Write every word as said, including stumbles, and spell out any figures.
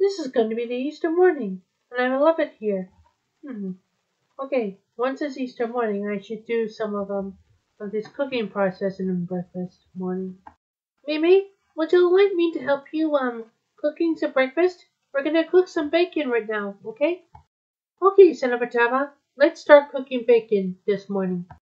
This is going to be the Easter morning, and I love it here. Hmm. Okay, once it's Easter morning, I should do some of um of this cooking process in breakfast morning. Mei-Mei, would you like me to help you um cooking some breakfast? We're gonna cook some bacon right now, okay? Okay, son of a Java, let's start cooking bacon this morning.